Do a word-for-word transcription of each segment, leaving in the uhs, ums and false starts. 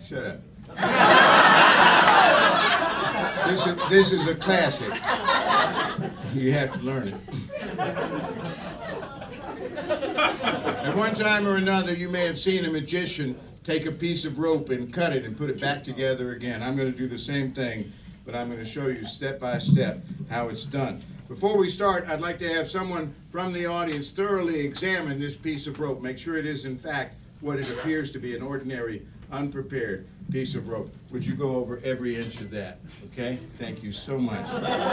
Shut up. This is, this is a classic. You have to learn it. At one time or another, you may have seen a magician take a piece of rope and cut it and put it back together again. I'm going to do the same thing, but I'm going to show you step by step how it's done. Before we start, I'd like to have someone from the audience thoroughly examine this piece of rope. Make sure it is, in fact, what it appears to be, an ordinary, unprepared piece of rope. Would you go over every inch of that? Okay? Thank you so much.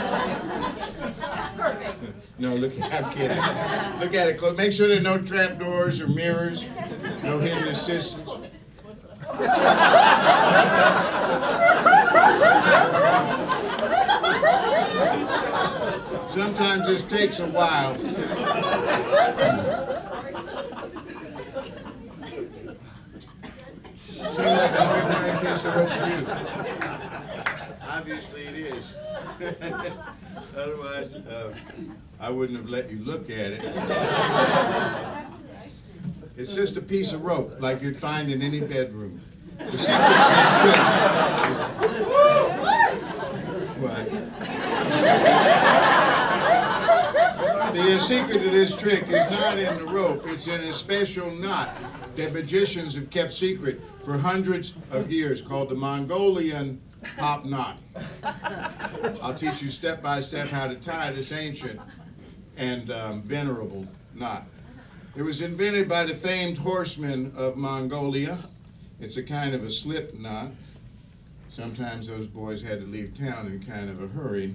Perfect. No, look, I'm kidding. Look at it close. Make sure there are no trap doors or mirrors, no hidden assistants. Sometimes this takes a while. Seems like an ordinary piece of rope to you. Obviously it is. Otherwise, uh, I wouldn't have let you look at it. It's just a piece of rope, like you'd find in any bedroom. The secret to this trick is... What? The secret to this trick is not in the rope, it's in a special knot that magicians have kept secret for hundreds of years, called the Mongolian Pop Knot. I'll teach you step by step how to tie this ancient and um, venerable knot. It was invented by the famed horsemen of Mongolia. It's a kind of a slip knot. Sometimes those boys had to leave town in kind of a hurry.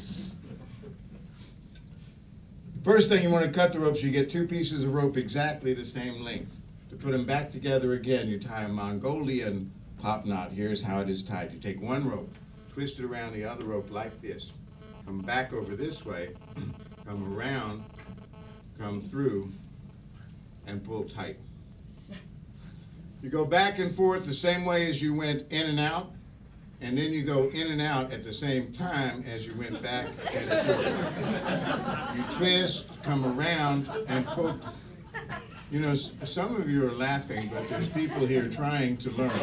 First thing, you want to cut the ropes. You get two pieces of rope exactly the same length. To put them back together again, you tie a Mongolian pop knot. Here's how it is tied. You take one rope, twist it around the other rope like this, come back over this way, come around, come through, and pull tight. You go back and forth the same way as you went in and out, and then you go in and out at the same time as you went back and forth. You twist, come around, and pull. You know, some of you are laughing, but there's people here trying to learn.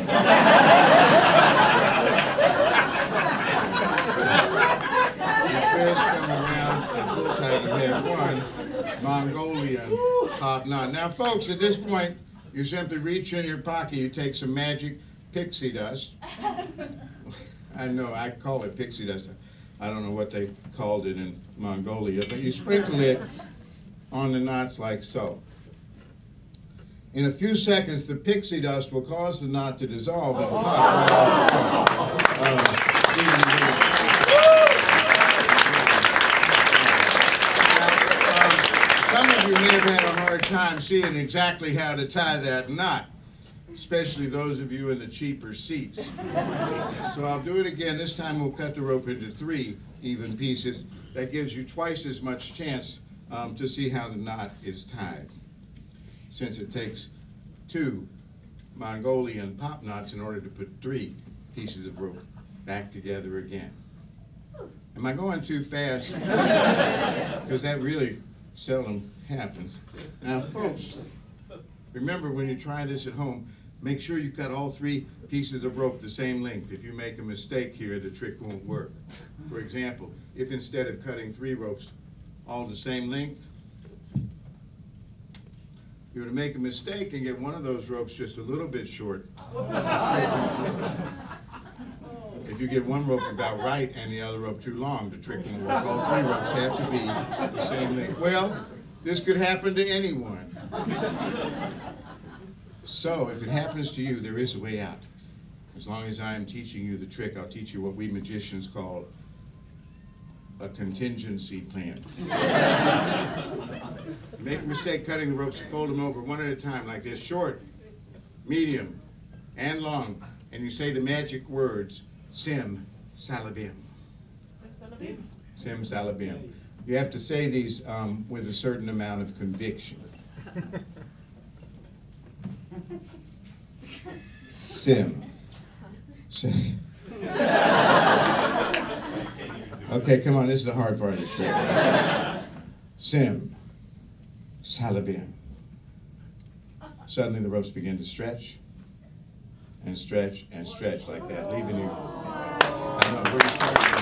You twist, come around, and pull tight. You have one Mongolian pop knot. Now, folks, at this point, you simply reach in your pocket, you take some magic pixie dust. I know, I call it pixie dust. I don't know what they called it in Mongolia, but you sprinkle it on the knots like so. In a few seconds, the pixie dust will cause the knot to dissolve and pop right off the front. Uh, some of you may have had a hard time seeing exactly how to tie that knot, especially those of you in the cheaper seats. So I'll do it again. This time we'll cut the rope into three even pieces. That gives you twice as much chance um, to see how the knot is tied, since it takes two Mongolian pop knots in order to put three pieces of rope back together again. Am I going too fast? Because that really seldom happens. Now, folks, remember when you try this at home, make sure you cut all three pieces of rope the same length. If you make a mistake here, the trick won't work. For example, if instead of cutting three ropes all the same length, you were to make a mistake and get one of those ropes just a little bit short, if you get one rope about right and the other rope too long, the trick won't work. All three ropes have to be the same length. Well, this could happen to anyone. So if it happens to you, there is a way out. As long as I am teaching you the trick, I'll teach you what we magicians call a contingency plan. You make a mistake cutting the ropes, you fold them over one at a time like this, short, medium, and long, and you say the magic words, Sim Salabim. Sim Salabim. You have to say these um, with a certain amount of conviction. Sim. Sim. Okay, come on, this is the hard part of the trick. Sim. Salabim. Suddenly the ropes begin to stretch, and stretch and stretch like that, leaving you. I know, we're starting.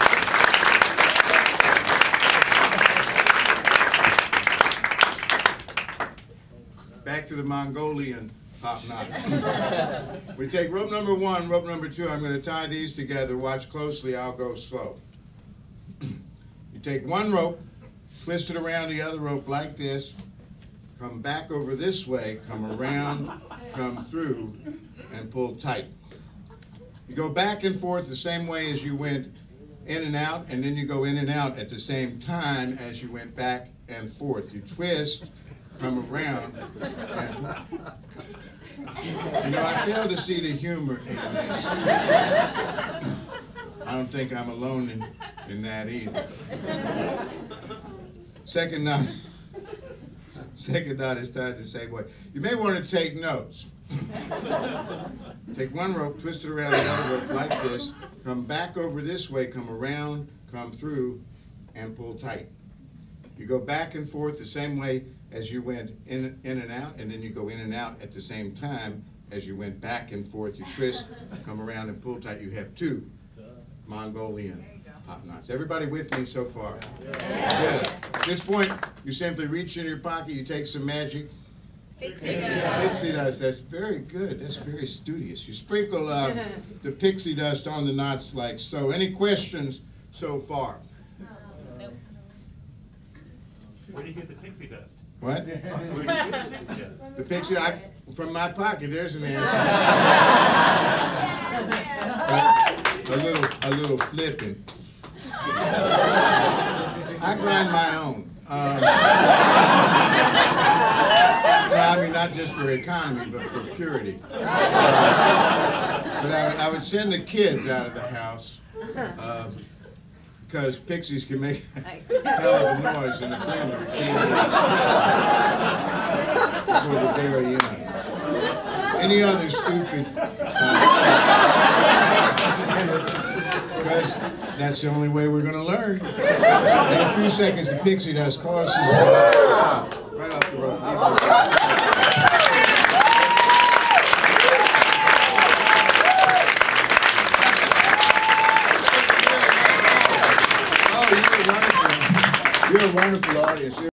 Back to the Mongolian Pop Knot. We take rope number one, rope number two. I'm going to tie these together. Watch closely. I'll go slow. You take one rope, twist it around the other rope like this, come back over this way, come around, come through, and pull tight. You go back and forth the same way as you went in and out, and then you go in and out at the same time as you went back and forth. You twist, come around, and you know, I fail to see the humor in this. I don't think I'm alone in, in that either. Second knot, second knot is tied the same way. You may want to take notes. Take one rope, twist it around the other rope like this, come back over this way, come around, come through, and pull tight. You go back and forth the same way as you went in, in and out, and then you go in and out at the same time as you went back and forth. You twist, come around, and pull tight. You have two Mongolian pop knots. Everybody with me so far? Yeah. Good. At this point, you simply reach in your pocket, you take some magic. Pixie dust. Pixie dust, that's very good. That's very studious. You sprinkle uh, the pixie dust on the knots like so. Any questions so far? Nope. Where do you get the pixie dust? What? Where do you get the pixie dust? The pixie dust, from my pocket, there's an answer. a, a little, a little flipping. I grind my own. Um, well, I mean, not just for economy, but for purity. Uh, but I, I would send the kids out of the house uh, because pixies can make a hell of a noise in the blender. It's for the very end. Any other stupid... Because uh, that's the only way we're going to learn. In a few seconds, the pixie dust course is right off the rope. Oh, you're a wonderful, you're a wonderful audience. You're